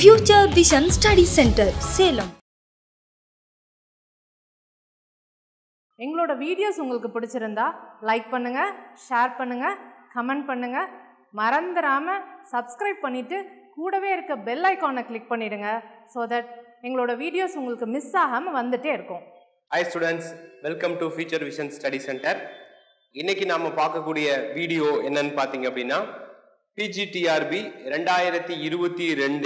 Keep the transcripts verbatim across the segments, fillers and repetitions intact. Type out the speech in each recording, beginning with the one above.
Future Vision Study Center, Salem. எங்களோட videos உங்களுக்கு பிடிச்சிருந்தா லைக் பண்ணுங்க, ஷேர் பண்ணுங்க, கமெண்ட் பண்ணுங்க. மறந்துடாம சப்ஸ்கிரைப் பண்ணிட்டு கூடவே இருக்க பெல் ஐகானை கிளிக் பண்ணிடுங்க. so that எங்களோட வீடியோஸ் உங்களுக்கு மிஸ் ஆகாம வந்துட்டே இருக்கும். Hi students, welcome to Future Vision Study Center. இன்னைக்கு நாம பார்க்கக்கூடிய வீடியோ என்னன்னு பாத்தீங்க அப்படின்னா Pg.Trb ரெண்டாயிரத்தி இருபத்தி ரெண்டு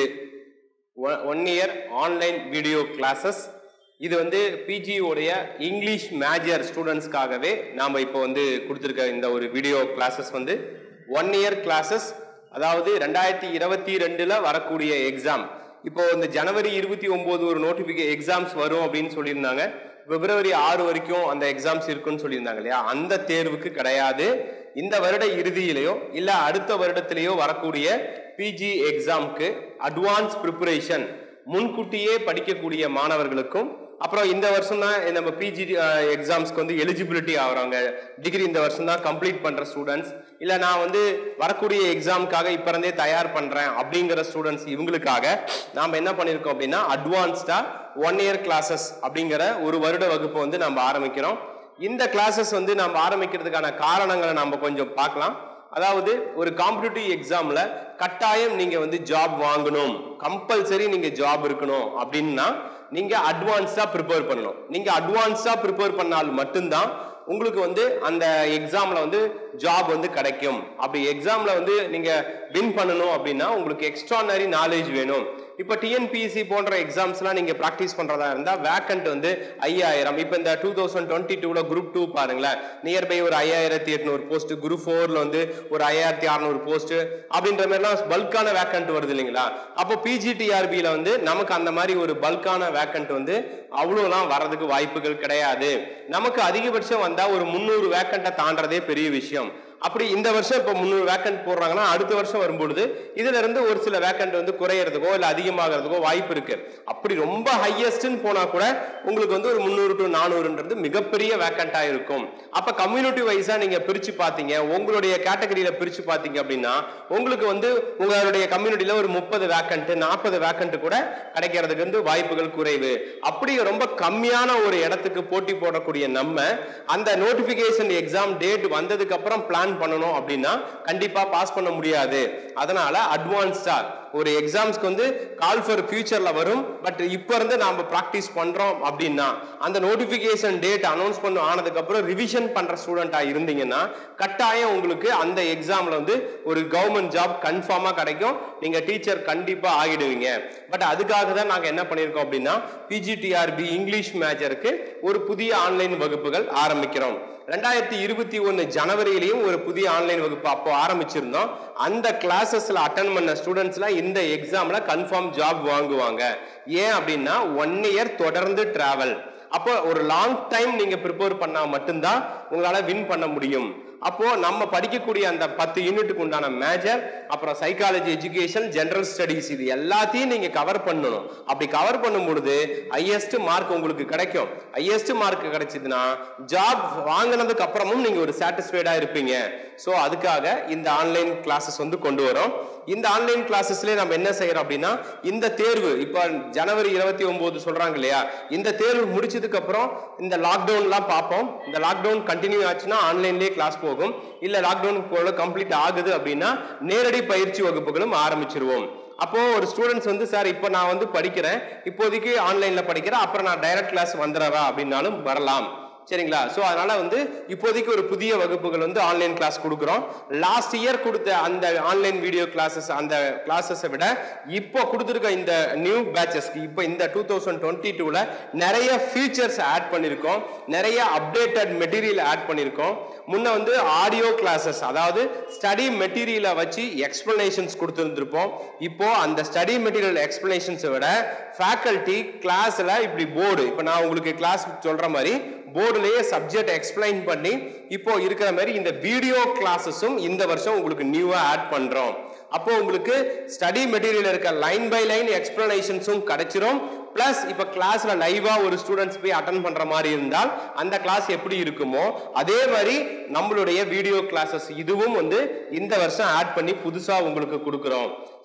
one year online video classes. இது வந்து பிஜி உடைய இங்கிலீஷ் மேஜர் ஸ்டூடெண்ட்ஸ்க்காகவே நாம் இப்போ வந்து கொடுத்துருக்க இந்த ஒரு வீடியோ கிளாஸஸ் வந்து ஒன் இயர் கிளாஸஸ். அதாவது ரெண்டாயிரத்தி இருபத்தி ரெண்டுல வரக்கூடிய எக்ஸாம். இப்போ இந்த ஜனவரி இருபத்தி ஒன்பது ஒரு நோட்டிபிகே எக்ஸாம்ஸ் வரும் அப்படின்னு சொல்லியிருந்தாங்க. பிப்ரவரி ஆறு வரைக்கும் அந்த எக்ஸாம்ஸ் இருக்குன்னு சொல்லியிருந்தாங்க இல்லையா? அந்த தேர்வுக்கு கிடையாது. இந்த வருட இறுதியிலையோ இல்ல அடுத்த வருடத்திலேயோ வரக்கூடிய பிஜி எக்ஸாம்க்கு அட்வான்ஸ் ப்ரிப்பரேஷன் முன்கூட்டியே படிக்கக்கூடிய மாணவர்களுக்கும், அப்புறம் இந்த வருஷம் தான் நம்ம பிஜி எக்ஸாம்ஸ்க்கு வந்து எலிஜிபிலிட்டி ஆகிறாங்க, டிகிரி இந்த வருஷம் தான் கம்ப்ளீட் பண்ற ஸ்டூடெண்ட்ஸ், இல்ல நான் வந்து வரக்கூடிய எக்ஸாமுக்காக இப்ப இருந்தே தயார் பண்றேன் அப்படிங்கிற ஸ்டூடெண்ட்ஸ், இவங்களுக்காக நாம என்ன பண்ணிருக்கோம் அப்படின்னா அட்வான்ஸ்டா ஒன் இயர் கிளாஸஸ் அப்படிங்கிற ஒரு வருட வகுப்பு வந்து நம்ம ஆரம்பிக்கிறோம். இந்த கிளாஸஸ் வந்து நம்ம ஆரம்பிக்கிறதுக்கான காரணங்களை நம்ம கொஞ்சம் பார்க்கலாம். அதாவது ஒரு காம்படிட்டிவ் எக்ஸாம்ல கட்டாயம் நீங்க வந்து ஜாப் வாங்கணும், கம்பல்சரி நீங்க ஜாப் இருக்கணும் அப்படின்னா நீங்க அட்வான்ஸா ப்ரிப்பேர் பண்ணணும். நீங்க அட்வான்ஸா ப்ரிப்பேர் பண்ணால் மட்டும்தான் உங்களுக்கு வந்து அந்த எக்ஸாம்ல வந்து ஜாப் வந்து கிடைக்கும். அப்படி எக்ஸாம்ல வந்து நீங்க வின் பண்ணணும் அப்படின்னா உங்களுக்கு எக்ஸ்ட்ரானரி நாலேஜ் வேணும். இப்போ டிஎன்பிஎஸ்சி போன்ற எக்ஸாம்ஸ்லாம் நீங்க பிராக்டிஸ் பண்றதா இருந்தா வேக்கண்ட் வந்து ஐயாயிரம். இப்போ இந்த டூ தௌசண்ட் டுவெண்ட்டி டூல குரூப் டூ பாருங்களேன், நியர்பை ஒரு ஐயாயிரத்தி எட்நூறு போஸ்ட், குரூப் ஃபோர்ல வந்து ஒரு ஐயாயிரத்தி அறுநூறு போஸ்ட் அப்படின்ற மாதிரிலாம் பல்கான வேக்கண்ட் வருது இல்லைங்களா? அப்போ பிஜிடிஆர்பியில வந்து நமக்கு அந்த மாதிரி ஒரு பல்கான வேக்கண்ட் வந்து அவ்வளோலாம் வர்றதுக்கு வாய்ப்புகள் கிடையாது. நமக்கு அதிகபட்சம் வந்தா ஒரு முந்நூறு வேக்கண்ட்டை தாண்டறதே பெரிய விஷயம். அப்படி இந்த வருஷம் இப்போ முந்நூறு வேக்கண்ட் போடுறாங்கன்னா அடுத்த வருஷம் வரும்பொழுது இதுல இருந்து ஒரு சில வேக்கண்ட் வந்து குறையறதுக்கோ இல்ல அதிகமாகிறதுக்கோ வாய்ப்பு இருக்கு. அப்படி ரொம்ப ஹையஸ்ட்னு போனா கூட உங்களுக்கு வந்து ஒரு முந்நூறு டு நானூறுன்றது மிகப்பெரிய வேக்கண்டா இருக்கும். அப்ப கம்யூனிட்டி வைஸா நீங்க பிரிச்சு பாத்தீங்க, உங்களுடைய கேட்டகரியில பிரிச்சு பாத்தீங்க அப்படின்னா உங்களுக்கு வந்து உங்களுடைய கம்யூனிட்டியில ஒரு முப்பது வேக்கண்ட் நாற்பது வேக்கண்ட் கூட கிடைக்கிறதுக்கு வந்து வாய்ப்புகள் குறைவு. அப்படி ரொம்ப கம்மியான ஒரு இடத்துக்கு போட்டி போடக்கூடிய நம்ம அந்த நோட்டிபிகேஷன் எக்ஸாம் டேட் வந்ததுக்கு அப்புறம் பிளான் பண்ணணும் அப்படின்னா கண்டிப்பா பாஸ் பண்ண முடியாது. அதனால அட்வான்ஸ்டா ஒரு எக்ஸாம்ஸ்க்கு வந்து கால் ஃபார் ஃபியூச்சர்ல வரும். பட் இப்ப இருந்து நாம பிராக்டிஸ் பண்றோம் அப்படின்னா அந்த நோட்டிபிகேஷன் டேட் அனௌன்ஸ் பண்ண ஆனதுக்கு அப்புறம் ரிவிஷன் பண்ற ஸ்டூடெண்டா இருந்தீங்கன்னா கட்டாயம் உங்களுக்கு அந்த எக்ஸாம்ல வந்து ஒரு கவர்மெண்ட் ஜாப் கன்ஃபார்மா கிடைக்கும். நீங்க டீச்சர் கண்டிப்பா ஆகிடுவீங்க. பட் அதுக்காக தான் நாங்க என்ன பண்ணிருக்கோம் அப்படின்னா பிஜிடிஆர்பி இங்கிலீஷ் மேஜருக்கு ஒரு புதிய ஆன்லைன் வகுப்புகள் ஆரம்பிக்கிறோம். ரெண்டாயிரத்தி இருபத்தி ஒன்னு ஜனவரியிலையும் ஒரு புதிய ஆன்லைன் வகுப்பு அப்போ ஆரம்பிச்சிருந்தோம். அந்த கிளாஸஸ்ல அட்டன் பண்ண ஸ்டூடெண்ட்ஸ்லாம் இந்த எக்ஸாம்ல கன்ஃபார்ம் ஜாப் வாங்குவாங்க. ஏன் அப்படின்னா ஒன் இயர் தொடர்ந்து டிராவல். அப்போ ஒரு லாங் டைம் நீங்க ப்ரிப்பேர் பண்ணா மட்டும்தான் உங்களால வின் பண்ண முடியும். அப்போ நம்ம படிக்கக்கூடிய அந்த பத்து யூனிட்டுக்கு உண்டான மேஜர், அப்புறம் சைக்காலஜி, எஜுகேஷன், ஜெனரல் ஸ்டடிஸ், இது எல்லாத்தையும் நீங்க கவர் பண்ணணும். அப்படி கவர் பண்ணும் பொழுது ஹையஸ்ட் மார்க் உங்களுக்கு கிடைக்கும். ஹையஸ்ட் மார்க் கிடைச்சதுன்னா ஜாப் வாங்கினதுக்கு அப்புறமும் நீங்க ஒரு சாட்டிஸ்ஃபைடா இருப்பீங்க. சோ அதுக்காக இந்த ஆன்லைன் கிளாஸஸ் வந்து கொண்டு வரோம். இந்த ஆன்லைன் கிளாஸஸ்ல நம்ம என்ன செய்யறோம் அப்படின்னா இந்த தேர்வு இப்ப ஜனவரி இருபத்தி ஒன்பது சொல்றாங்க இல்லையா, இந்த தேர்வு முடிச்சதுக்கு அப்புறம் இந்த லாக்டவுன் எல்லாம் பார்ப்போம். இந்த லாக்டவுன் கண்டினியூ ஆச்சுன்னா ஆன்லைன்லயே கிளாஸ் போகும். இல்ல லாக்டவுன் போல கம்ப்ளீட் ஆகுது அப்படின்னா நேரடி பயிற்சி வகுப்புகளும் ஆரம்பிச்சிருவோம். அப்போ ஒரு ஸ்டூடெண்ட்ஸ் வந்து சார் இப்போ நான் வந்து படிக்கிறேன், இப்போதைக்கு ஆன்லைன்ல படிக்கிறேன், அப்புறம் நான் டைரக்ட் கிளாஸ் வந்துடுறவா அப்படின்னாலும் வரலாம். சரிங்களா? சோ அதனால வந்து இப்போதைக்கு ஒரு புதிய வகுப்புகள் வந்து ஆன்லைன் கிளாஸ் கொடுக்குறோம். லாஸ்ட் இயர் கொடுத்த அந்த ஆன்லைன் வீடியோ கிளாஸஸ் அந்த கிளாஸஸை விட இப்போ கொடுத்துருக்க இந்த நியூ பேட்சஸ்க்கு இப்போ இந்த டூ தௌசண்ட் டுவெண்ட்டி டூல நிறைய ஃபீச்சர்ஸ் ஆட் பண்ணியிருக்கோம், நிறைய அப்டேட்டட் மெட்டீரியல் ஆட் பண்ணியிருக்கோம். முன்ன வந்து ஆடியோ கிளாஸஸ், அதாவது ஸ்டடி மெட்டீரியலை வச்சு எக்ஸ்பிளனேஷன்ஸ் கொடுத்துருந்துருப்போம். இப்போ அந்த ஸ்டடி மெட்டீரியல் எக்ஸ்பிளனேஷன்ஸை விட ஃபேக்கல்டி கிளாஸ்ல இப்படி போர்டு, இப்போ நான் உங்களுக்கு கிளாஸ் சொல்ற மாதிரி போர்டுலயே சப்ஜெக்ட் எக்ஸ்பிளைன் பண்ணி இப்போ இருக்கிற மாதிரி இந்த வீடியோ கிளாஸஸும் இந்த வருஷம் உங்களுக்கு நியூவா ஆட் பண்றோம். அப்போ உங்களுக்கு ஸ்டடி மெட்டீரியல் இருக்க லைன் பை லைன் எக்ஸ்பிளனேஷன்ஸும் கிடைச்சிரும். பிளஸ் இப்ப கிளாஸ்ல லைவா ஒரு ஸ்டூடெண்ட்ஸ் போய் அட்டெண்ட் பண்ற மாதிரி இருந்தால் அந்த கிளாஸ் எப்படி இருக்குமோ அதே மாதிரி நம்மளுடைய வீடியோ கிளாஸஸ் இதுவும் வந்து இந்த வருஷம் ஆட் பண்ணி புதுசா உங்களுக்கு கொடுக்கிறோம்.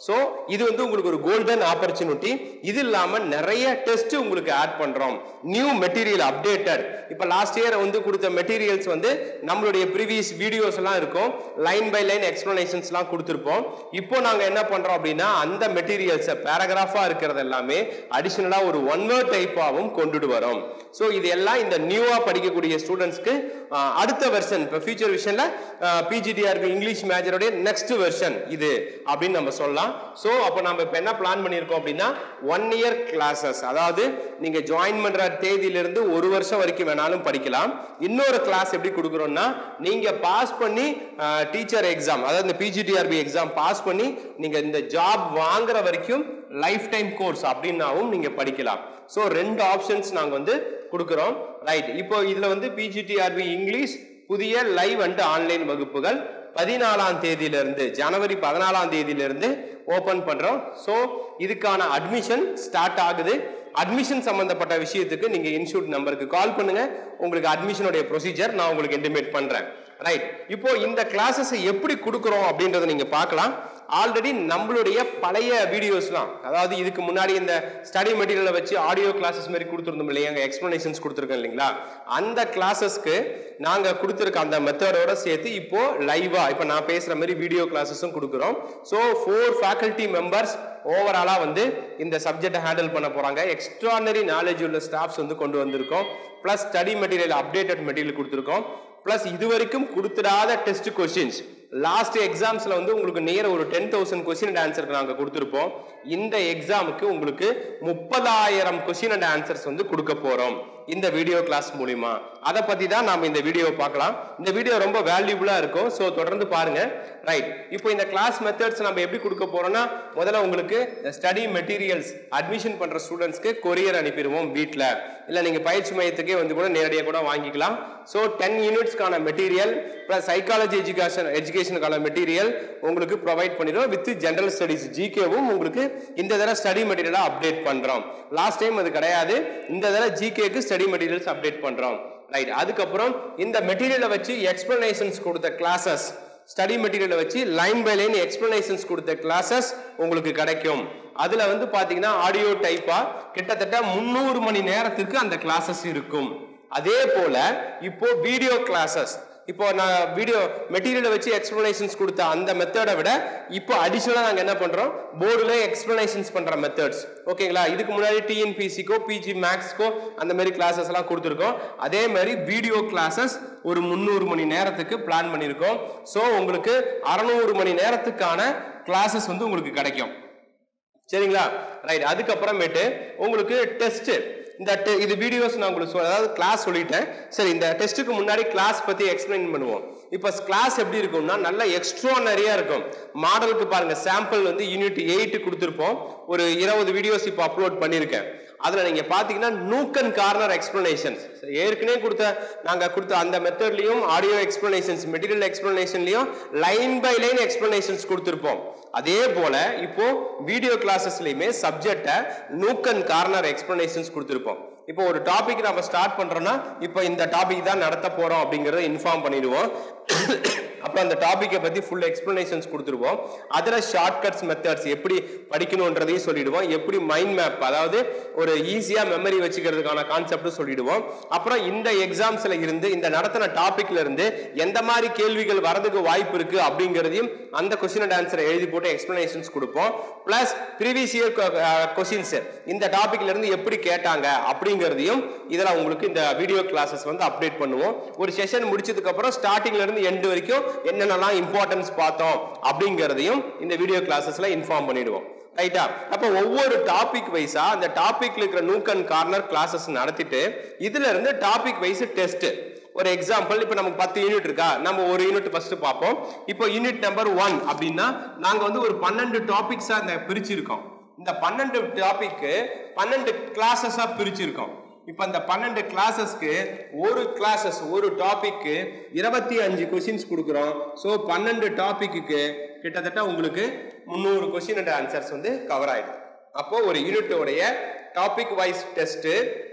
ஸோ இது வந்து உங்களுக்கு ஒரு கோல்டன் ஆப்பர்ச்சுனிட்டி. இது இல்லாமல் நிறைய டெஸ்ட் உங்களுக்கு ஆட் பண்றோம். New material updated. இப்போ லாஸ்ட் இயர் வந்து கொடுத்த மெட்டீரியல்ஸ் வந்து நம்மளுடைய ப்ரீவியஸ் வீடியோஸ் எல்லாம் இருக்கும். லைன் பை லைன் எக்ஸ்பிளனேஷன்ஸ்லாம் கொடுத்துருப்போம். இப்போ நாங்கள் என்ன பண்றோம் அப்படின்னா அந்த மெட்டீரியல்ஸை பேராகிராஃபா இருக்கிறது எல்லாமே அடிஷனலாக ஒரு ஒன் வேர்ட் டைப்பாகவும் கொண்டுட்டு வரோம். ஸோ இது எல்லாம் இந்த நியூவா படிக்கக்கூடிய ஸ்டூடெண்ட்ஸ்க்கு அடுத்த வெர்ஷன், இப்போ ஃபியூச்சர் விஷன்ல பிஜிடிஆர்பி இங்கிலீஷ் மேஜரோடைய நெக்ஸ்ட் வெர்ஷன் இது அப்படின்னு நம்ம சொல்லலாம். ஸோ அப்போ நம்ம இப்போ என்ன பிளான் பண்ணியிருக்கோம் அப்படின்னா ஒன் இயர் கிளாஸஸ், அதாவது நீங்க ஜாயின் பண்ற தேதியிலிருந்து ஒரு வருஷம் வரைக்கும் வேணாலும் படிக்கலாம். இன்னொரு கிளாஸ் எப்படி கொடுக்குறோம்னா நீங்க பாஸ் பண்ணி டீச்சர் எக்ஸாம், அதாவது இந்த பிஜிடிஆர்பி எக்ஸாம் பாஸ் பண்ணி நீங்க இந்த ஜாப் வாங்குற வரைக்கும் லைஃப் டைம் கோர்ஸ் அப்படின்னாவும் நீங்க படிக்கலாம். ஸோ ரெண்டு ஆப்ஷன்ஸ் நாங்கள் வந்து கொடுக்குறோம். ரைட், இப்போ இதுல வந்து பிஜிடிஆர்பி இங்கிலீஷ் புதிய லைவ் அண்ட் ஆன்லைன் வகுப்புகள் பதினாலாம் தேதியிலிருந்து ஜனவரி பதினாலாம் தேதியிலிருந்து ஓபன் பண்றோம். ஸோ இதுக்கான அட்மிஷன் ஸ்டார்ட் ஆகுது. அட்மிஷன் சம்பந்தப்பட்ட விஷயத்துக்கு நீங்க இன்ஸ்டியூட் நம்பருக்கு கால் பண்ணுங்க. உங்களுக்கு அட்மிஷனுடைய ப்ரொசீஜர் நான் உங்களுக்கு இன்டிமேட் பண்றேன். ரைட், இப்போ இந்த கிளாஸஸ் எப்படி கொடுக்குறோம் அப்படின்றத நீங்க பார்க்கலாம். ஆல்ரெடி நம்மளுடைய பழைய வீடியோஸ்லாம், அதாவது இதுக்கு முன்னாடி இந்த ஸ்டடி மெட்டீரியலை வச்சு ஆடியோ கிளாஸஸ் மாதிரி கொடுத்துருந்தோம் இல்லையா, அங்கே எக்ஸ்பிளனேஷன்ஸ் கொடுத்துருக்கோம் இல்லைங்களா, அந்த கிளாஸஸ்க்கு நாங்கள் கொடுத்துருக்க அந்த மெத்தடோட சேர்த்து இப்போ லைவா இப்போ நான் பேசுகிற மாதிரி வீடியோ கிளாஸஸும் கொடுக்குறோம். ஸோ ஃபோர் ஃபேக்கல்டி மெம்பர்ஸ் ஓவராலா வந்து இந்த சப்ஜெக்டை ஹேண்டில் பண்ண போறாங்க. எக்ஸ்ட்ரானரி நாலேஜ் உள்ள ஸ்டாஃப்ஸ் வந்து கொண்டு வந்திருக்கோம். Plus study material updated material கொடுத்துருக்கோம். பிளஸ் இது வரைக்கும் கொடுத்துடாத டெஸ்ட் கொஸ்டின்ஸ் லாஸ்ட் எக்ஸாம்ஸ்ல வந்து உங்களுக்கு நியர் ஒரு டென் தௌசண்ட் கொஸ்டின் அண்ட் ஆன்சருக்கு நாங்கள் கொடுத்துருப்போம். இந்த எக்ஸாமுக்கு உங்களுக்கு முப்பதாயிரம் கொஸ்டின் அண்ட் ஆன்சர்ஸ் வந்து கொடுக்க போறோம் இந்த வீடியோ கிளாஸ் மூலியமா. அதை பத்தி தான் நாம இந்த வீடியோ பார்க்கலாம். இந்த வீடியோ ரொம்ப வேல்யூபிளா இருக்கும். ஸோ தொடர்ந்து பாருங்க. ரைட், இப்போ இந்த கிளாஸ் மெத்தட்ஸ் நம்ம எப்படி கொடுக்க போறோம்னா முதல்ல உங்களுக்கு ஸ்டடி மெட்டீரியல்ஸ் அட்மிஷன் பண்ற ஸ்டூடெண்ட்ஸ்க்கு கொரியர் அனுப்பிடுவோம் வீட்டில், இல்லை நீங்க பயிற்சி மையத்துக்கே வந்து கூட நேரடியாக கூட வாங்கிக்கலாம். ஸோ டென் யூனிட்ஸ்க்கான மெட்டீரியல் பிளஸ் சைக்காலஜி எஜுகேஷன் எஜுகேஷனுக்கான மெட்டீரியல் உங்களுக்கு ப்ரொவைட் பண்ணிடுவோம். வித் ஜெனரல் ஸ்டடிஸ் ஜிகேவும் உங்களுக்கு இந்த தடவை ஸ்டடி மெட்டீரியலாக அப்டேட் பண்றோம். லாஸ்ட் டைம் அது கிடையாது, இந்த தடவை ஜிகேக்கு ஸ்டடி மெட்டீரியல்ஸ் அப்டேட் பண்றோம். ரைட், அதுக்கப்புறம் இந்த மெட்டீரியலை வச்சு எக்ஸ்பிளனேஷன்ஸ் கொடுத்த கிளாஸஸ், ஸ்டடி மெட்டீரியலை வச்சு லைன் பை லைன் எக்ஸ்பிளனேஷன்ஸ் கொடுத்த கிளாஸஸ் உங்களுக்கு கிடைக்கும். அதுல வந்து பாத்தீங்கன்னா ஆடியோ டைப்பா கிட்டத்தட்ட முன்னூறு மணி நேரத்திற்கு அந்த கிளாஸஸ் இருக்கும். அதே போல இப்போ வீடியோ கிளாஸஸ், இப்போ நான் வீடியோ மெட்டீரியலை வச்சு எக்ஸ்பிளனேஷன்ஸ் கொடுத்த அந்த மெத்தடை விட இப்போ அடிஷனலாக நாங்கள் என்ன பண்ணுறோம், போர்டில் எக்ஸ்பிளனேஷன்ஸ் பண்ணுற மெத்தட்ஸ். ஓகேங்களா, இதுக்கு முன்னாடி டிஎன்பிசிக்கோ பிஜி மேக்ஸ்க்கோ அந்த மாதிரி கிளாஸஸ் எல்லாம் கொடுத்துருக்கோம். அதே மாதிரி வீடியோ கிளாஸஸ் ஒரு முந்நூறு மணி நேரத்துக்கு பிளான் பண்ணியிருக்கோம். ஸோ உங்களுக்கு அறுநூறு மணி நேரத்துக்கான கிளாஸஸ் வந்து உங்களுக்கு கிடைக்கும். சரிங்களா, ரைட். அதுக்கப்புறமேட்டு உங்களுக்கு டெஸ்ட், இந்த இது வீடியோஸ் நான் உங்களுக்கு சொல்ல, அதாவது கிளாஸ் சொல்லிட்டேன். சரி, இந்த டெஸ்ட்டுக்கு முன்னாடி கிளாஸ் பத்தி எக்ஸ்பிளைன் பண்ணுவோம். இப்போ கிளாஸ் எப்படி இருக்கும்னா நல்ல எக்ஸ்ட்ரானரியா இருக்கும். மாடலுக்கு பாருங்க, சாம்பிள் வந்து யூனிட் எயிட் கொடுத்துருப்போம். ஒரு இருபது வீடியோஸ் இப்போ அப்லோட் பண்ணியிருக்கேன். அதுல நீங்க பாத்தீங்கன்னா நூக் அண்ட் கார்னர் எக்ஸ்பிளனேஷன்ஸ் ஏற்கனவே கொடுத்த நாங்க கொடுத்த அந்த மெத்தட்லயும் ஆடியோ எக்ஸ்பிளனேஷன்ஸ் மெட்டீரியல் எக்ஸ்பிளனேஷன்லயும் லைன் பை லைன் எக்ஸ்பிளனேஷன்ஸ் கொடுத்திருப்போம். அதே போல இப்போ வீடியோ கிளாஸஸ்லயுமே சப்ஜெக்ட நூக் அண்ட் கார்னர் எக்ஸ்பிளனேஷன்ஸ் கொடுத்திருப்போம். இப்போ ஒரு டாபிக் நம்ம ஸ்டார்ட் பண்றோம்னா இப்போ இந்த டாபிக் தான் நடத்த போறோம் அப்படிங்கறத இன்ஃபார்ம் பண்ணிடுவோம். அப்புறம் அந்த டாபிக்கை பத்தி ஃபுல் எக்ஸ்பிளனேஷன்ஸ் கொடுத்துருவோம். அதுல ஷார்ட்கட்ஸ் மெத்தட்ஸ் எப்படி படிக்கணும்ன்றதையும் சொல்லிடுவோம். எப்படி மைண்ட் மேப், அதாவது ஒரு ஈஸியா மெமரி வச்சுக்கிறதுக்கான கான்செப்ட் சொல்லிடுவோம். அப்புறம் இந்த எக்ஸாம்ஸ்ல இருந்து இந்த நடத்தின டாபிக்ல இருந்து எந்த மாதிரி கேள்விகள் வரதுக்கு வாய்ப்பு இருக்கு அப்படிங்கறதையும் அந்த கொஸ்டின் அண்ட் ஆன்சரை எழுதி போட்டு எக்ஸ்பிளனேஷன்ஸ் கொடுப்போம். பிளஸ் ப்ரீவியஸ் இயர் கொஸ்டின்ஸ் இந்த டாபிக்ல இருந்து எப்படி கேட்டாங்க அப்படிங்கறதையும் இதெல்லாம் உங்களுக்கு இந்த வீடியோ கிளாஸஸ் வந்து அப்டேட் பண்ணுவோம். ஒரு செஷன் முடிச்சதுக்கு அப்புறம் ஸ்டார்டிங்ல இருந்து எண்ட் வரைக்கும் என்னென்னலாம் இம்பார்ட்டன்ஸ் பார்த்தோம் அப்படிங்கறதையும் இந்த வீடியோ கிளாஸஸ்ல இன்ஃபார்ம் பண்ணிடுவோம். ரைட்டா, அப்ப ஒவ்வொரு டாபிக் வைஸா அந்த டாபிக்ல இருக்கிற நூக் அண்ட் கார்னர் கிளாஸஸ் நடத்திட்டு இதுல இருந்து டாபிக் வைஸ் டெஸ்ட். ஒரு எக்ஸாம்பிள், இப்போ நமக்கு பத்து யூனிட் இருக்கா, நம்ம ஒரு யூனிட் ஃபர்ஸ்ட் பார்ப்போம். இப்போ யூனிட் நம்பர் ஒன் அப்படின்னா நாங்க வந்து ஒரு பன்னெண்டு டாபிக்ஸா இந்த பிரிச்சிருக்கோம். இந்த பன்னெண்டு டாபிக்கு பன்னெண்டு கிளாஸஸா பிரிச்சிருக்கோம். இப்ப இந்த பன்னெண்டு கிளாஸஸ்க்கு ஒரு கிளாஸஸ் ஒரு டாபிக்கு இருபத்தி அஞ்சு கொஸ்டின்ஸ் கொடுக்குறோம். ஸோ பன்னெண்டு டாபிக்கு கிட்டத்தட்ட உங்களுக்கு முந்நூறு கொஸ்டின் அண்ட் ஆன்சர்ஸ் வந்து கவர் ஆயிடும். அப்போ ஒரு யூனிட்டோடைய டாபிக் வைஸ் டெஸ்ட்,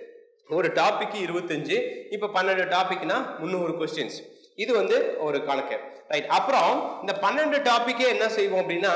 ஒரு டாபிக் இருபத்தஞ்சு, இப்ப பன்னெண்டு டாபிக்னா முந்நூறு கொஸ்டின்ஸ். இது வந்து ஒரு கணக்கு. ரைட், அப்புறம் இந்த பன்னெண்டு டாபிக்கே என்ன செய்வோம் அப்படின்னா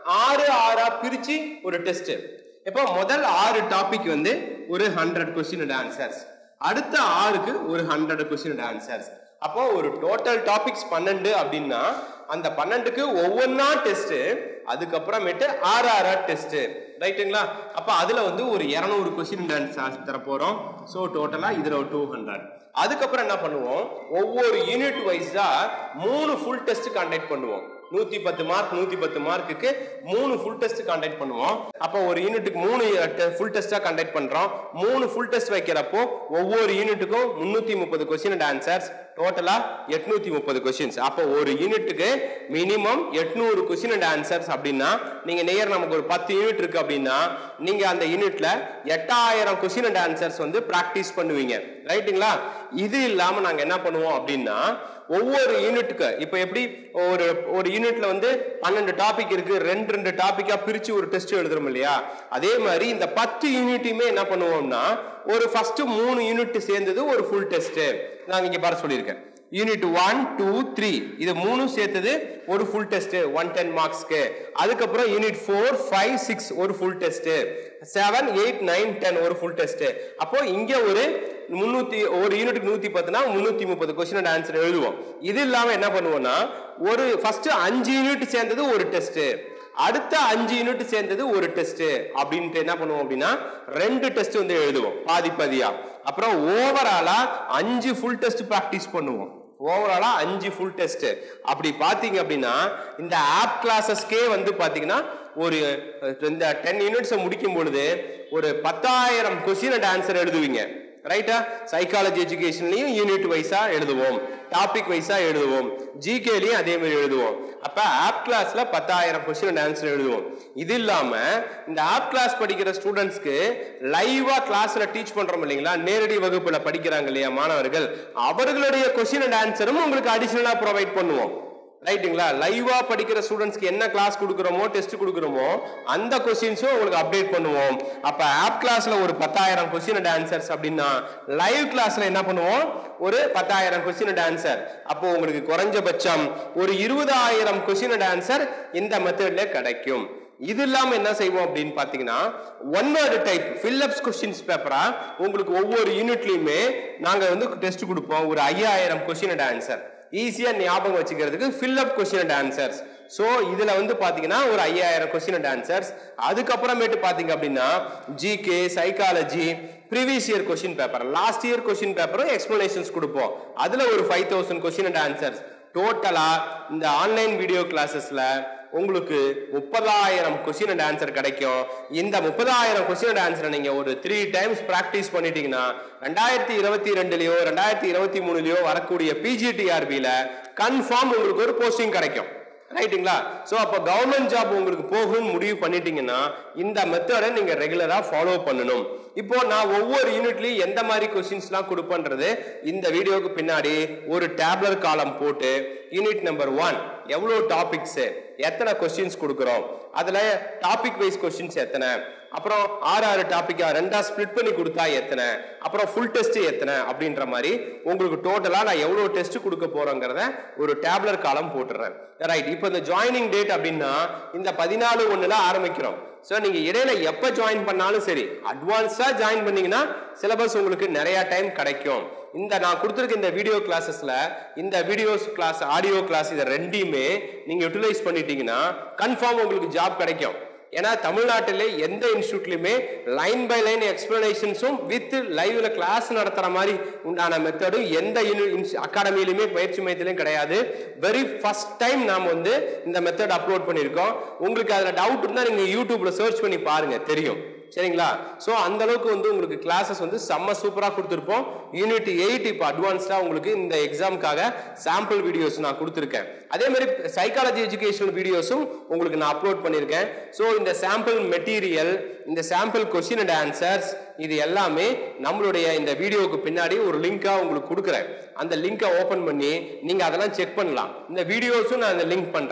ஆறு ஆறா பிரிச்சு ஒரு டெஸ்ட். இப்போ முதல் ஆறு டாபிக் வந்து ஒரு ஹண்ட்ரட் கொஸ்டின் அண்ட் ஆன்சர்ஸ், அடுத்த ஆறுக்கு ஒரு ஹண்ட்ரட் கொஸ்டின் அண்ட் ஆன்சர்ஸ். அப்போ ஒரு டோட்டல் டாபிக்ஸ் பன்னெண்டு அப்படின்னா அந்த பன்னெண்டுக்கு ஒவ்வொன்னா டெஸ்ட், அதுக்கப்புறமேட்டு ஆறு ஆறா டெஸ்ட், ரைட்டுங்களா? அப்ப அதுல வந்து ஒரு இருநூறு கொஸ்டின் அண்ட் ஆன்சர்ஸ் தர போறோம். ஸோ டோட்டலா இதுல டூ ஹண்ட்ரட். அதுக்கப்புறம் என்ன பண்ணுவோம், ஒவ்வொரு யூனிட் வைஸா மூணு ஃபுல் டெஸ்ட் கண்டக்ட் பண்ணுவோம். நூத்தி பத்து மார்க் நூத்தி பத்து மார்க்குக்கு மூணு ஃபுல் டெஸ்ட் கண்டக்ட் பண்ணுவோம். அப்போ ஒரு யூனிட்டுக்கு மூணு ஃபுல் டெஸ்டா கண்டக்ட் பண்றோம். மூணு ஃபுல் டெஸ்ட் வைக்கிறப்போ ஒவ்வொரு யூனிட்டுக்கும் முன்னூத்தி முப்பது கொஸ்டின் அண்ட் ஆன்சர்ஸ், டோட்டலா எட்நூத்தி முப்பது கொஸ்டின்ஸ். அப்போ ஒரு யூனிட்டுக்கு மினிமம் எட்நூறு கொஸ்டின் அண்ட் ஆன்சர்ஸ் அப்படின்னா நீங்க நேர் நமக்கு ஒரு பத்து யூனிட் இருக்கு அப்படின்னா நீங்க அந்த யூனிட்ல எட்டாயிரம் கொஸ்டின் அண்ட் ஆன்சர்ஸ் வந்து பிராக்டிஸ் பண்ணுவீங்க, ரைட்டுங்களா? இது இல்லாம நாங்க என்ன பண்ணுவோம் அப்படின்னா ஒவ்வொரு யூனிட்டுக்கு இப்ப எப்படி ஒரு ஒரு யூனிட்ல வந்து பன்னெண்டு டாபிக் இருக்கு, ரெண்டு ரெண்டு டாபிக்கா பிரிச்சு ஒரு டெஸ்ட் எழுதுறோம் இல்லையா? அதே மாதிரி இந்த பத்து யூனிட்டுமே என்ன பண்ணுவோம்னா ஒரு ஃபர்ஸ்ட் மூணு யூனிட் சேர்ந்தது ஒரு ஃபுல் டெஸ்ட் நாங்க இங்க பாரு சொல்லியிருக்கேன். யூனிட் ஒன் டூ த்ரீ இது மூணும் சேர்த்தது ஒரு ஃபுல் டெஸ்ட் ஒன் டென் மார்க்ஸ்க்கு. அதுக்கப்புறம் யூனிட் ஃபோர் ஃபைவ் சிக்ஸ் ஒரு full test, seven eight nine ten ஒரு ஃபுல் டெஸ்ட். அப்போ இங்க ஒரு முன்னூத்தி ஒரு யூனிட்டுக்கு நூத்தி பத்துனா முன்னூத்தி முப்பது கொஸ்டின் அண்ட் ஆன்சர் எழுதுவோம். இது இல்லாம என்ன பண்ணுவோம்னா ஒரு ஃபர்ஸ்ட் அஞ்சு யூனிட் சேர்ந்தது ஒரு டெஸ்ட், அடுத்த அஞ்சு யூனிட் சேர்ந்தது ஒரு டெஸ்ட் அப்படின்ட்டு என்ன பண்ணுவோம் அப்படின்னா ரெண்டு டெஸ்ட் வந்து எழுதுவோம் பாதி பாதியா. அப்புறம் ஓவராலா அஞ்சு ஃபுல் டெஸ்ட் பிராக்டிஸ் பண்ணுவோம். ஓவராலா அஞ்சு ஃபுல் டெஸ்ட். அப்படி பாத்தீங்க அப்படின்னா இந்த ஆப் கிளாஸஸ்க்கே வந்து பாத்தீங்கன்னா ஒரு இந்த டென் யூனிட்ஸ் முடிக்கும் பொழுது ஒரு பத்தாயிரம் கொஸ்டின் அண்ட் ஆன்சர் எழுதுவீங்க, ரைட்டா? சைக்காலஜி எஜுகேஷன்லயும் யூனிட் வைஸா எழுதுவோம், டாபிக் வைஸா எழுதுவோம், ஜிகேலயும் அதே மாதிரி எழுதுவோம். அப்ப ஆப் கிளாஸ்ல பத்தாயிரம் கொஸ்டின் அண்ட் ஆன்சர் எழுதுவோம். இது இல்லாம இந்த ஆப் கிளாஸ் படிக்கிற ஸ்டூடெண்ட்ஸ்க்கு லைவா கிளாஸ்ல டீச் பண்றோம் இல்லைங்களா, நேரடி வகுப்புல படிக்கிறாங்க இல்லையா மாணவர்கள், அவர்களுடைய கொஸ்டின் அண்ட் ஆன்சரும் உங்களுக்கு அடிஷனலா ப்ரொவைட் பண்ணுவோம், ரைட்டுங்களா? லைவா படிக்கிற ஸ்டூடெண்ட்ஸ்க்கு என்ன கிளாஸ் கொடுக்குறோமோ டெஸ்ட் கொடுக்குறோமோ அந்த கொஸ்டின்ஸும் உங்களுக்கு அப்டேட் பண்ணுவோம். அப்ப ஆப் கிளாஸ்ல ஒரு பத்தாயிரம் கொஸ்டின் அண்ட் ஆன்சர்ஸ் அப்படின்னா லைவ் கிளாஸ்ல என்ன பண்ணுவோம் ஒரு பத்தாயிரம் கொஸ்டின் அண்ட் ஆன்சர். அப்போ உங்களுக்கு குறைஞ்சபட்சம் ஒரு இருபதாயிரம் கொஸ்டின் அண்ட் ஆன்சர் இந்த மெத்தட்ல கிடைக்கும். இது இல்லாம என்ன செய்வோம் அப்படின்னு பாத்தீங்கன்னா one word type fillups questions பேப்பரா உங்களுக்கு ஒவ்வொரு யூனிட்லயுமே நாங்க வந்து டெஸ்ட் கொடுப்போம். ஒரு ஐயாயிரம் கொஸ்டின் அண்ட் ஆன்சர் ஈஸியா ஞாபகம் வச்சுக்கிறதுக்கு fill up question and answers. So இதுல வந்து பாத்தீங்கன்னா ஒரு ஐயாயிரம் கொஸ்டின் அண்ட் ஆன்சர்ஸ். அதுக்கப்புறமேட்டு பாத்தீங்க அப்படின்னா GK, psychology, previous year question paper, last year question பேப்பரும் எக்ஸ்பிளனேஷன்ஸ் கொடுப்போம். அதுல ஒரு five thousand question and answers. டோட்டலா இந்த ஆன்லைன் வீடியோ கிளாஸஸ்ல உங்களுக்கு முப்பதாயிரம் கொஸ்டின் அண்ட் ஆன்சர் கிடைக்கும். இந்த முப்பதாயிரம் கொஸ்டின் அண்ட் ஆன்சரை நீங்க ஒரு த்ரீ டைம்ஸ் பிராக்டிஸ் பண்ணிட்டீங்கன்னா ரெண்டாயிரத்தி இருபத்தி ரெண்டுலயோ ரெண்டாயிரத்தி இருபத்தி மூணுலயோ வரக்கூடிய பிஜிடிஆர்பில கன்ஃபார்ம் உங்களுக்கு ஒரு போஸ்டிங் கிடைக்கும், ரைட்டுங்களா? சோ அப்ப கவர்மெண்ட் ஜாப் உங்களுக்கு போகணும்னு முடிவு பண்ணிட்டீங்கன்னா இந்த மெத்தடை நீங்க ரெகுலரா ஃபாலோ பண்ணணும். இப்போ நான் ஒவ்வொரு யூனிட்லயும் எந்த மாதிரி கொஸ்டின்ஸ்லாம் கொடுப்பேன்றது இந்த வீடியோக்கு பின்னாடி ஒரு டேப்லர் காலம் போட்டு யூனிட் நம்பர் ஒன் எவ்வளவு டாபிக்ஸ், எத்தனை கொஸ்டின்ஸ் கொடுக்குறோம், அதுல டாபிக் வைஸ் கொஸ்டின்ஸ் எத்தனை, அப்புறம் ஆறு ஆறு டாபிக்கா ரெண்டா ஸ்பிளிட் பண்ணி கொடுத்தா எத்தனை, அப்புறம் ஃபுல் டெஸ்ட் எத்தனை அப்படின்ற மாதிரி உங்களுக்கு டோட்டலா நான் எவ்வளவு டெஸ்ட் கொடுக்க போறேங்கிறத ஒரு டேப்லர் காலம் போட்டுறேன், ரைட்? இப்போ இந்த ஜாயினிங் டேட் அப்படின்னா இந்த பதினாலு ஒண்ணுல ஆரம்பிக்கிறோம். சோ நீங்க இடையில எப்ப ஜாயின் பண்ணாலும் சரி அட்வான்ஸா ஜாயின் பண்ணீங்கன்னா சிலபஸ் உங்களுக்கு நிறைய டைம் கிடைக்கும். இந்த நான் கொடுத்துருக்க இந்த வீடியோ கிளாஸஸ்ல இந்த வீடியோஸ் கிளாஸ், ஆடியோ கிளாஸ் இதை ரெண்டையுமே நீங்க யூட்டிலைஸ் பண்ணிட்டீங்கன்னா கன்ஃபார்ம் உங்களுக்கு ஜாப் கிடைக்கும். ஏன்னா தமிழ்நாட்டிலே எந்த இன்ஸ்டியூட்லயுமே லைன் பை லைன் எக்ஸ்பிளனேஷன்ஸும் வித் லைவ்ல கிளாஸ் நடத்துற மாதிரி உண்டான மெத்தடும் எந்த அகாடமியிலுமே பயிற்சி மையத்திலையும் கிடையாது. வெரி ஃபர்ஸ்ட் டைம் நாம வந்து இந்த மெத்தட் அப்லோட் பண்ணியிருக்கோம். உங்களுக்கு அதுல டவுட் இருந்தா நீங்க யூடியூப்ல சர்ச் பண்ணி பாருங்க, தெரியும், சரிங்களா? சோ அந்த அளவுக்கு வந்து உங்களுக்கு கிளாஸஸ் வந்து செம்ம சூப்பரா கொடுத்துருப்போம். யூனிட் எயிட் இப்போ அட்வான்ஸ்டா உங்களுக்கு இந்த எக்ஸாமுக்காக சாம்பிள் வீடியோஸ் நான் கொடுத்துருக்கேன். அதே மாதிரி சைக்காலஜி எஜுகேஷனல் வீடியோஸும் உங்களுக்கு நான் அப்லோட் பண்ணியிருக்கேன். ஸோ இந்த சாம்பிள் மெட்டீரியல், இந்த சாம்பிள் கொஸ்டின் அண்ட் ஆன்சர்ஸ் இது எல்லாமே நம்மளுடைய இந்த வீடியோவுக்கு பின்னாடி ஒரு லிங்கா உங்களுக்கு கொடுக்குறேன். அந்த லிங்கை ஓபன் பண்ணி நீங்க அதெல்லாம் செக் பண்ணலாம். இந்த வீடியோஸும் நான் இந்த லிங்க் பண்றேன்.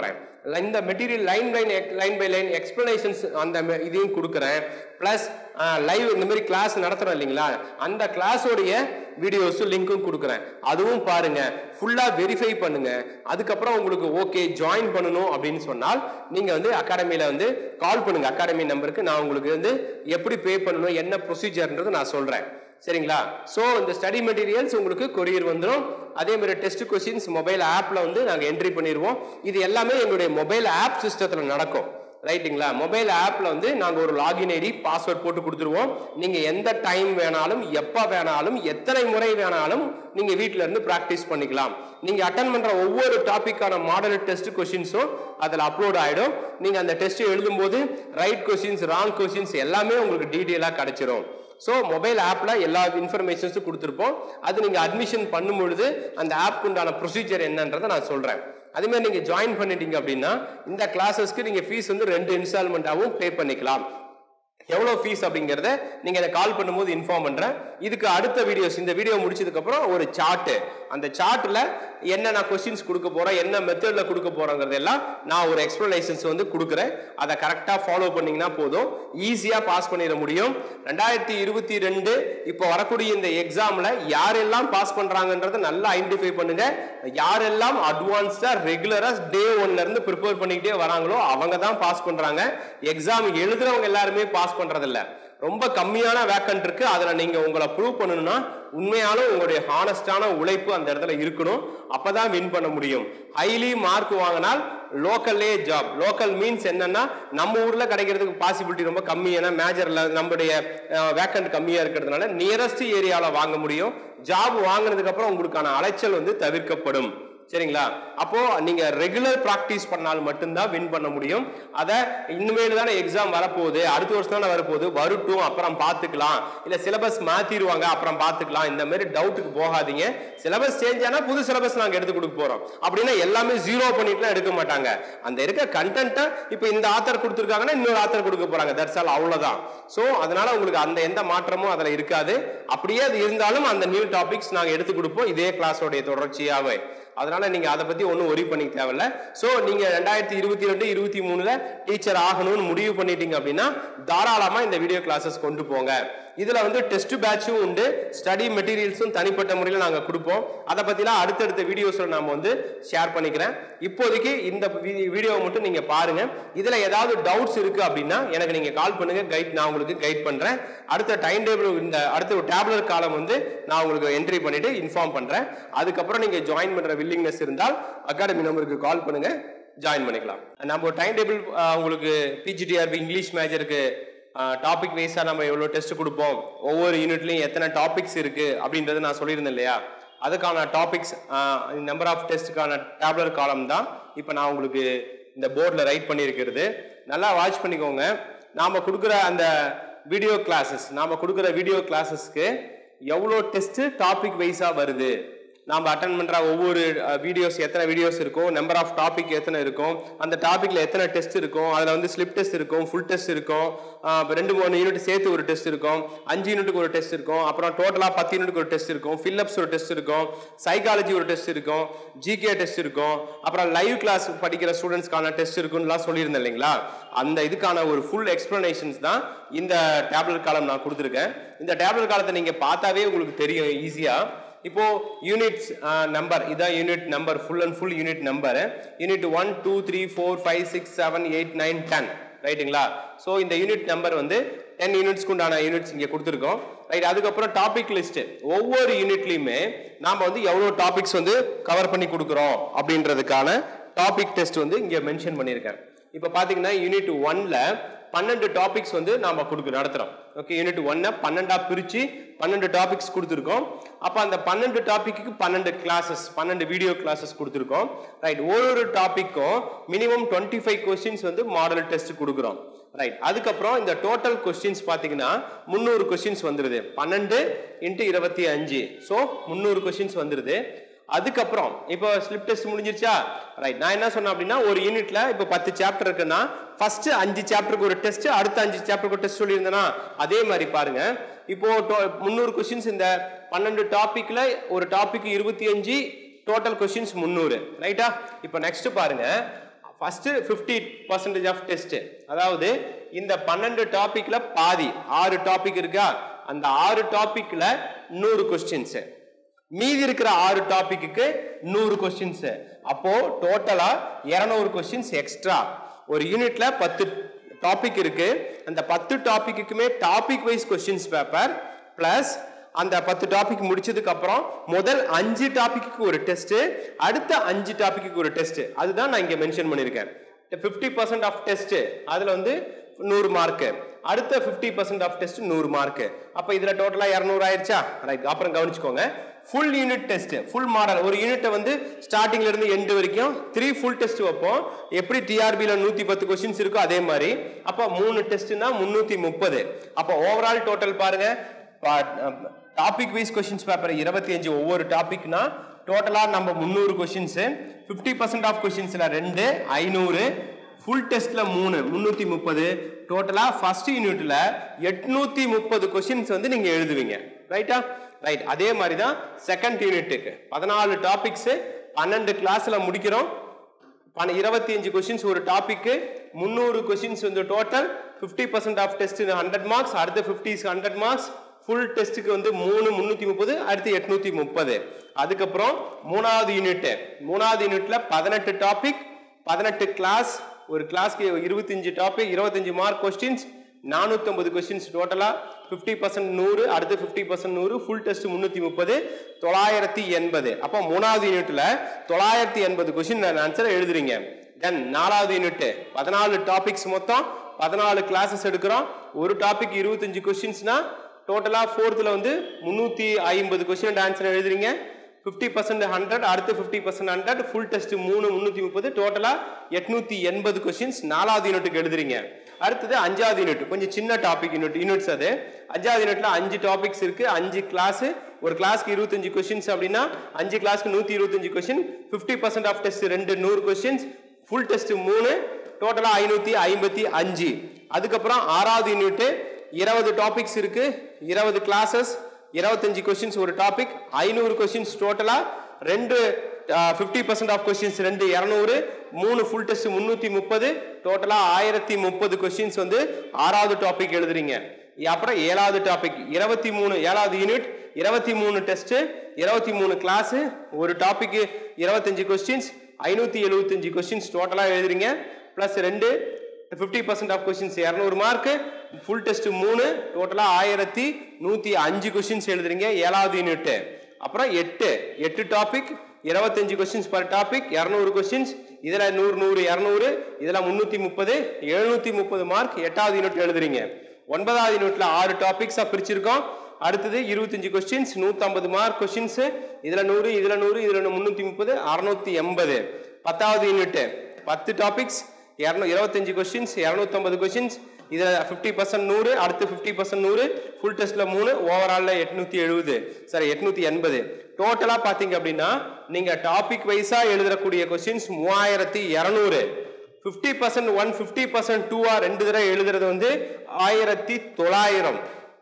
இந்த material line line line by line explanations அந்த இதையும் கொடுக்குறேன். ப்ளஸ் லைவ் இந்த மாதிரி கிளாஸ் நடத்துகிறோம் இல்லைங்களா, அந்த கிளாஸோடைய வீடியோஸும் லிங்க்கும் கொடுக்குறேன். அதுவும் பாருங்க, ஃபுல்லாக வெரிஃபை பண்ணுங்க. அதுக்கப்புறம் உங்களுக்கு ஓகே ஜாயின் பண்ணணும் அப்படின்னு சொன்னால் நீங்கள் வந்து அகாடமியில் வந்து கால் பண்ணுங்க. அகாடமி நம்பருக்கு நான் உங்களுக்கு வந்து எப்படி பே பண்ணணும், என்ன ப்ரொசீஜர்ன்றது நான் சொல்கிறேன். சரிங்களா? ஸோ இந்த ஸ்டடி மெட்டீரியல்ஸ் உங்களுக்கு கொரியர் வந்துடும். அதே மாதிரி டெஸ்ட் கொஸ்டின்ஸ் மொபைல் ஆப்பில் வந்து நாங்கள் என்ட்ரி பண்ணிடுவோம். இது எல்லாமே எங்களுடைய மொபைல் ஆப் சிஸ்டத்தில் நடக்கும். ரைட்டுங்களா? மொபைல் ஆப்பில் வந்து நாங்கள் ஒரு லாகின் ஐடி பாஸ்வேர்ட் போட்டு கொடுத்துருவோம். நீங்கள் எந்த டைம் வேணாலும் எப்போ வேணாலும் எத்தனை முறை வேணாலும் நீங்கள் வீட்டில் இருந்து ப்ராக்டிஸ் பண்ணிக்கலாம். நீங்கள் அட்டன் பண்ணுற ஒவ்வொரு டாப்பிக்கான மாடல் டெஸ்ட் கொஸ்டின்ஸும் அதில் அப்லோட் ஆகிடும். நீங்கள் அந்த டெஸ்ட் எழுதும்போது ரைட் கொஸ்டின்ஸ் ராங் கொஸ்டின்ஸ் எல்லாமே உங்களுக்கு டீட்டெயிலாக கிடைச்சிரும். ஸோ மொபைல் ஆப்பில் எல்லா இன்ஃபர்மேஷன்ஸும் கொடுத்துருப்போம். அது நீங்கள் அட்மிஷன் பண்ணும் பொழுது அந்த ஆப்க்கு உண்டான ப்ரொசீஜர் என்னன்றதை நான் சொல்கிறேன். அதேமாதிரி நீங்கள் ஜாயின் பண்ணிட்டீங்க அப்படின்னா இந்த கிளாஸஸ்க்கு நீங்கள் ஃபீஸ் வந்து ரெண்டு இன்ஸ்டால்மெண்ட்டாகவும் பே பண்ணிக்கலாம். எவ்வளோ ஃபீஸ் அப்படிங்கிறத நீங்கள் அதை கால் பண்ணும்போது இன்ஃபார்ம் பண்ணுறேன். இதுக்கு அடுத்த வீடியோஸ், இந்த வீடியோ முடிச்சதுக்கப்புறம் ஒரு சார்ட்டு, அந்த சார்ட்டில் என்ன நான் கொஸ்டின்ஸ் கொடுக்க போகிறேன், என்ன மெத்தடில் கொடுக்க போகிறோங்கிறதெல்லாம் நான் ஒரு எக்ஸ்பிளனேஷன்ஸ் வந்து கொடுக்குறேன். அதை கரெக்டாக ஃபாலோ பண்ணிங்கன்னா போதும், ஈஸியாக பாஸ் பண்ணிட முடியும். ரெண்டாயிரத்தி இருபத்தி ரெண்டு இப்போ வரக்கூடிய இந்த எக்ஸாமில் யாரெல்லாம் பாஸ் பண்ணுறாங்கன்றதை நல்லா ஐடென்டிஃபை பண்ணுங்கள். யாரெல்லாம் அட்வான்ஸ்டாக ரெகுலராக டே ஒன்லேருந்து ப்ரிப்பேர் பண்ணிக்கிட்டே வராங்களோ அவங்க தான் பாஸ் பண்ணுறாங்க. எக்ஸாம் எழுதுறவங்க எல்லாருமே பாஸ் பண்றதில்ல. ரொம்ப கம்மியான வேக்கன்ட் இருக்கு. அதுல நீங்க உங்களை ப்ரூவ் பண்ணணும்னா உண்மையாலும் உங்களுடைய ஹானஸ்டான உழைப்பு அந்த இடத்துல இருக்கணும். அப்பதான் வின் பண்ண முடியும். ஹைலி மார்க் வாங்கினால் லோக்கல்லே ஜாப். லோக்கல் மீன்ஸ் என்னன்னா நம்ம ஊர்ல கிடைக்கிறதுக்கு பாசிபிலிட்டி ரொம்ப கம்மி. ஏன்னா மேஜர்ல நம்முடைய வேக்கன்ட் கம்மியா இருக்கிறதுனால நியரஸ்ட் ஏரியாவில் வாங்க முடியும். ஜாப் வாங்கினதுக்கு அப்புறம் உங்களுக்கான அலைச்சல் வந்து தவிர்க்கப்படும். சரிங்களா? அப்போ நீங்க ரெகுலர் பிராக்டிஸ் பண்ணால் மட்டும்தான் வின் பண்ண முடியும். அதை இனிமேல் தானே எக்ஸாம் வரப்போகுது, அடுத்த வருஷம் தானே வரப்போகுது, வரட்டும் அப்புறம் பார்த்துக்கலாம், இல்ல சிலபஸ் மாத்திடுவாங்க அப்புறம் பார்த்துக்கலாம், இந்த மாதிரி டவுட்டுக்கு போகாதீங்க. சிலபஸ் சேஞ்ச் ஆனா புது சிலபஸ் நாங்க எடுத்து கொடுக்க போறோம். அப்படின்னா எல்லாமே ஜீரோ பண்ணிட்டுலாம் எடுக்க மாட்டாங்க. அந்த இருக்க கண்டென்ட்டை இப்போ இந்த ஆத்தர் கொடுத்துருக்காங்கன்னா இன்னொரு ஆத்தர் கொடுக்க போறாங்க. தட்ஸ் ஆல், அவ்வளவுதான். ஸோ அதனால உங்களுக்கு அந்த எந்த மாற்றமும் அதில் இருக்காது. அப்படியே அது இருந்தாலும் அந்த நியூ டாபிக்ஸ் நாங்கள் எடுத்து கொடுப்போம் இதே கிளாஸோடைய தொடர்ச்சியாகவே. அதனால நீங்க அதை பத்தி ஒன்றும் ஒரி பண்ணிக்க தேவையில்ல. ஸோ நீங்க ரெண்டாயிரத்தி இருபத்தி ரெண்டு இருபத்தி மூணுல டீச்சர் ஆகணும்னு முடிவு பண்ணிட்டீங்க அப்படின்னா தாராளமா இந்த வீடியோ கிளாஸஸ் கொண்டு போங்க. இதுல வந்து டெஸ்ட் பேட்சும் உண்டு, ஸ்டடி மெட்டீரியல்ஸும் தனிப்பட்ட முறையில் நாங்கள் கொடுப்போம். அதை பத்திலாம் அடுத்தடுத்த வீடியோஸ்ல நாம வந்து ஷேர் பண்ணிக்கிறேன். இப்போதைக்கு இந்த வீடியோவை மட்டும் நீங்க பாருங்க. இதுல ஏதாவது டவுட்ஸ் இருக்கு அப்படின்னா எனக்கு நீங்க கால் பண்ணுங்க, கைட் நான் உங்களுக்கு கைட் பண்றேன். அடுத்த டைம் டேபிள், இந்த அடுத்த ஒரு டேப்லெட் காலம் வந்து நான் உங்களுக்கு என்ட்ரி பண்ணிட்டு இன்ஃபார்ம் பண்றேன். அதுக்கப்புறம் நீங்க ஜாயின் பண்ற வில்லிங்னஸ் இருந்தால் அகாடமி நம்பருக்கு கால் பண்ணுங்க, ஜாயின் பண்ணிக்கலாம். நம்ம டைம் டேபிள் உங்களுக்கு பிஜிடிஆர்பி இங்கிலீஷ் மேஜருக்கு டாபிக் வைஸாக நம்ம எவ்வளோ டெஸ்ட் கொடுப்போம், ஒவ்வொரு யூனிட்லையும் எத்தனை டாபிக்ஸ் இருக்கு அப்படின்றது நான் சொல்லியிருந்தேன் இல்லையா. அதுக்கான டாபிக்ஸ் நம்பர் ஆஃப் டெஸ்ட்டுக்கான டேப்லர் காலம் தான் இப்போ நான் உங்களுக்கு இந்த போர்டில் ரைட் பண்ணியிருக்கிறது. நல்லா வாட்ச் பண்ணிக்கோங்க. நாம் கொடுக்குற அந்த வீடியோ கிளாஸஸ், நாம் கொடுக்குற வீடியோ கிளாஸஸ்க்கு எவ்வளோ டெஸ்ட்டு டாபிக் வைஸாக வருது, நாம் அட்டன் பண்ணுற ஒவ்வொரு வீடியோஸ் எத்தனை வீடியோஸ் இருக்கும், நம்பர் ஆஃப் டாபிக் எத்தனை இருக்கும், அந்த டாப்பிக்கில் எத்தனை டெஸ்ட் இருக்கும், அதில் வந்து ஸ்லிப் டெஸ்ட் இருக்கும், ஃபுல் டெஸ்ட் இருக்கும், ரெண்டு மூணு யூனிட் சேர்த்து ஒரு டெஸ்ட் இருக்கும், அஞ்சு யூனிட்டுக்கு ஒரு டெஸ்ட் இருக்கும், அப்புறம் டோட்டலாக பத்து யூனிட்டுக்கு ஒரு டெஸ்ட் இருக்கும், ஃபில்லப்ஸ் ஒரு டெஸ்ட் இருக்கும், சைக்காலஜி ஒரு டெஸ்ட் இருக்கும், ஜிகே டெஸ்ட் இருக்கும், அப்புறம் லைவ் கிளாஸ் படிக்கிற ஸ்டூடெண்ட்ஸ்க்கான டெஸ்ட் இருக்குன்னுலாம் சொல்லியிருந்தேன் இல்லைங்களா. அந்த இதுக்கான ஒரு ஃபுல் எக்ஸ்பிளனேஷன்ஸ் தான் இந்த டேப்லெட் காலம் நான் கொடுத்துருக்கேன். இந்த டேப்லெட் காலத்தை நீங்கள் பார்த்தாவே உங்களுக்கு தெரியும் ஈஸியாக. இப்போ யூனிட்ஸ் நம்பர், இதான் unit number, full and full unit number. Unit one two three four five six seven eight nine ten, ரைட்டுங்களா. ஸோ இந்த யூனிட் நம்பர் வந்து டென் யூனிட்ஸ்க்கு உண்டான யூனிட்ஸ் இங்கே கொடுத்துருக்கோம், ரைட். அதுக்கப்புறம் டாபிக் லிஸ்ட், ஒவ்வொரு யூனிட்லையுமே நாம் வந்து எவ்வளோ டாபிக்ஸ் வந்து கவர் பண்ணி கொடுக்குறோம் அப்படின்றதுக்கான டாபிக் டெஸ்ட் வந்து இங்கே மென்ஷன் பண்ணியிருக்கேன். இப்போ பார்த்தீங்கன்னா யூனிட் ஒன்ல பன்னெண்டு டாபிக்ஸ் வந்து நாம கொடுக்க நடத்துறோம். ஓகே, யூனிட் ஒன்னை பன்னெண்டா பிரிச்சு பன்னெண்டு டாபிக்ஸ் கொடுத்துருக்கோம். அப்போ அந்த பன்னெண்டு டாபிக்கு பன்னெண்டு கிளாஸஸ், பன்னெண்டு வீடியோ கிளாஸஸ் கொடுத்துருக்கோம், ரைட். ஒரு ஒரு டாபிக்கும் மினிமம் டுவெண்ட்டி ஃபைவ் கொஸ்டின்ஸ் வந்து மாடல் டெஸ்ட் கொடுக்குறோம், ரைட். அதுக்கப்புறம் இந்த டோட்டல் கொஸ்டின்ஸ் பார்த்தீங்கன்னா முந்நூறு கொஸ்டின்ஸ் வந்துருது, பன்னெண்டு இன்ட்டு இருபத்தி அஞ்சு, ஸோ முந்நூறு கொஸ்டின்ஸ் வந்துருது. அதுக்கப்புறம் இப்போ ஸ்லிப் டெஸ்ட் முடிஞ்சிருச்சா, ரைட். நான் என்ன சொன்னேன் அப்படின்னா ஒரு யூனிட்ல இப்போ பத்து சாப்டர் இருக்குன்னா ஃபர்ஸ்ட் அஞ்சு சாப்டருக்கு ஒரு டெஸ்ட், அடுத்த அஞ்சு சாப்டருக்கு ஒரு டெஸ்ட் சொல்லியிருந்தேன்னா அதே மாதிரி பாருங்க. இப்போ முந்நூறு கொஸ்டின்ஸ் இந்த பன்னெண்டு டாபிக்ல ஒரு டாபிக் இருபத்தி அஞ்சு, டோட்டல் கொஸ்டின்ஸ் முந்நூறு, ரைட்டா. இப்போ நெக்ஸ்ட் பாருங்க, first fifty percent of test. அதாவது இந்த பன்னிரண்டு டாபிக்ல பாதி ஆறு டாபிக் இருக்கா, அந்த ஆறு டாபிக்ல நூறு क्वेश्चंस, மீதி இருக்கிற ஆறு டாபிக்கு நூறு क्वेश्चंस. அப்போ டோட்டலா இருநூறு क्वेश्चंस எக்ஸ்ட்ரா. ஒரு யூனிட்ல பத்து டாபிக் இருக்கு, அந்த பத்து டாபிக்குமே topic wise questions paper plus அந்த பத்து டாபிக் முடிச்சதுக்கு அப்புறம் முதல் அஞ்சு டாபிக்கு ஒரு டெஸ்ட், அடுத்த அஞ்சு டாபிக்கு ஒரு டெஸ்ட். அதுதான் நான் இங்க மென்ஷன் பண்ணிருக்கேன். fifty percent ஆஃப் டெஸ்ட் அதுல வந்து நூறு மார்க், அடுத்த fifty percent ஆஃப் டெஸ்ட் நூறு மார்க். அப்ப இதுல டோட்டலா இருநூறு ஆயிருச்சா? ரைட். அப்புறம் கவனிச்சுக்கோங்க, full unit test, full model. ஒரு யூனிட்டை வந்து ஸ்டார்டிங்ல இருந்து எண்ட் வரைக்கும் த்ரீ ஃபுல் டெஸ்ட் வைப்போம். எப்படி டிஆர்பில நூத்தி பத்து क्वेश्चंस இருக்கோ அதே மாதிரி. அப்ப மூணு டெஸ்ட்னா முன்னூத்தி முப்பது. அப்ப ஓவரால் டோட்டல் பாருங்க, டாபிக் வைஸ் क्वेश्चंस பேப்பர் இருபத்தி அஞ்சு ஒவ்வொரு டாபிக்னா டோட்டலா நம்ம முந்நூறு क्वेश्चंस, fifty percent ஆஃப் क्वेश्चंसல ரெண்டு ஐநூறு, ஃபுல் டெஸ்ட்ல மூணு முன்னூத்தி முப்பது. டோட்டலா ஃபர்ஸ்ட் யூனிட்ல எட்நூத்தி முப்பது क्वेश्चंस வந்து நீங்க எழுதுவீங்க. ரைட்டா? ரைட். அதே மாதிரி தான் செகண்ட் யூனிட்டுக்கு பதினாலு டாபிக்ஸ் பன்னெண்டு கிளாஸ்ல முடிக்கிறோம். இருபத்தி அஞ்சு क्वेश्चंस ஒரு டாபிக்கு, முந்நூறு क्वेश्चंस வந்து total. fifty percent of test hundred marks, அடுத்த fifty ஹண்ட்ரட் மார்க்ஸ். ஃபுல் டெஸ்ட்டுக்கு வந்து மூணு முன்னூத்தி முப்பது, அடுத்து எட்நூத்தி முப்பது. அதுக்கப்புறம் மூணாவது யூனிட், மூணாவது யூனிட்ல பதினெட்டு டாபிக், பதினெட்டு கிளாஸ். ஒரு கிளாஸ்க்கு இருபத்தஞ்சு டாபிக், இருபத்தஞ்சு மார்க் क्वेश्चंस, நானூத்தி ஐம்பது क्वेश्चंस டோட்டலா. fifty percent நூறு, அடுத்து fifty percent நூறு, ஃபுல் டெஸ்ட் முன்னூத்தி முப்பது, தொள்ளாயிரத்தி எண்பது. அப்போ மூணாவது யூனிட்ல தொள்ளாயிரத்தி எண்பது क्वेश्चन ஆன்சர் எழுதுறீங்க. தென் நாலாவது யூனிட் பதினாலு டாபிக்ஸ், மொத்தம் பதினாலு கிளாஸஸ் எடுக்கிறோம். ஒரு டாபிக் இருபத்தஞ்சு क्वेश्चंसனா டோட்டலா ஃபோர்த்ல வந்து முன்னூத்தி ஐம்பது क्वेश्चन ஆன்சர் எழுதுறீங்க. fifty percent ஹண்ட்ரட், அடுத்து fifty percent hundred, full test மூணு முன்னூத்தி முப்பது, டோட்டலா எட்நூத்தி எண்பது क्वेश्चंस நாலாவது யூனிட்டுக்கு எழுதுறீங்க. அடுத்தது அஞ்சாவது யூனிட், கொஞ்சம் சின்ன டாபிக் யூனிட் யூனிட்ஸ் அது. அஞ்சாவது யூனிட்ல அஞ்சு டாபிக்ஸ் இருக்கு, அஞ்சு கிளாஸ். ஒரு கிளாஸ்க்கு இருபத்தஞ்சு क्वेश्चंस அப்படின்னா அஞ்சு கிளாஸ்க்கு நூத்தி இருபத்தஞ்சு question, fifty percent of test ரெண்டு நூறு क्वेश्चंस, ஃபுல் டெஸ்ட் மூணு, டோட்டலா ஐநூத்தி ஐம்பத்தி அஞ்சு. அதுக்கப்புறம் ஆறாவது யூனிட் இருபது டாபிக்ஸ் இருக்கு, இருபது கிளாஸஸ், இருபத்தஞ்சு क्वेश्चंस ஒரு டாபிக், ஐநூறு क्वेश्चंस டோட்டலா. ரெண்டு fifty percent ஆஃப் क्वेश्चंस ரெண்டு இருநூறு, மூணு ஃபுல் டெஸ்ட் முன்னூத்தி முப்பது, டோட்டலா ஆயிரத்தி முப்பது क्वेश्चंस வந்து ஆறாவது டாபிக் எழுதுறீங்க. அப்புறம் ஏழாவது டாபிக் இருபத்தி மூணு, ஏழாவது யூனிட் இருபத்தி மூணு டெஸ்ட், இருபத்தி மூணு கிளாஸ், ஒரு டாபிக் இருபத்தஞ்சு क्वेश्चंस, ஐநூத்தி எழுபத்தஞ்சு क्वेश्चंस டோட்டலா எழுதுறீங்க. பிளஸ் ரெண்டு fifty percent ஆஃப் क्वेश्चंस இருநூறு மார்க், ஃபுல் டெஸ்ட் மூணு, டோட்டலா ஆயிரத்தி நூத்தி அஞ்சு क्वेश्चंस எழுதுறீங்க ஏழாவது யூனிட். அப்புறம் எட்டு எட்டு டாபிக், இருபத்தஞ்சு क्वेश्चंस பர் டாபிக், இருநூறு क्वेश्चंस. இதுல நூறு நூறு இருநூறு, இதுல முன்னூத்தி முப்பது, எழுநூத்தி முப்பது மார்க் எட்டாவது யூனிட் எழுதுறீங்க. ஒன்பதாவது யூனிட்ல ஆறு டாபிக்ஸா பிரிச்சிருக்கோம். அடுத்தது இருபத்தஞ்சு क्वेश्चंस, நூத்தி ஐம்பது மார்க் क्वेश्चंस. இதுல நூறு, இதுல நூறு, இதுல முன்னூத்தி முப்பது, அறுநூத்தி எண்பது. பத்தாவது யூனிட் பத்து டாபிக்ஸ், இருபத்தஞ்சு क्वेश्चंस, இருநூத்தி ஐம்பது क्वेश्चंस. இதுல fifty percent நூறு, அடுத்து fifty percent நூறு, ஃபுல் டெஸ்ட்ல மூணு, ஓவரால்ல எட்நூத்தி எழுபது, சரி எட்நூத்தி எண்பது. டோட்டலா பாத்தீங்க அப்படின்னா நீங்க டாபிக் வைஸா எழுதக்கூடிய क्वेश्चंस மூவாயிரத்தி இருநூறு. fifty percent one, fifty percent two ஆ ரெண்டு தடவை எழுதுறது வந்து ஆயிரத்தி தொள்ளாயிரம்.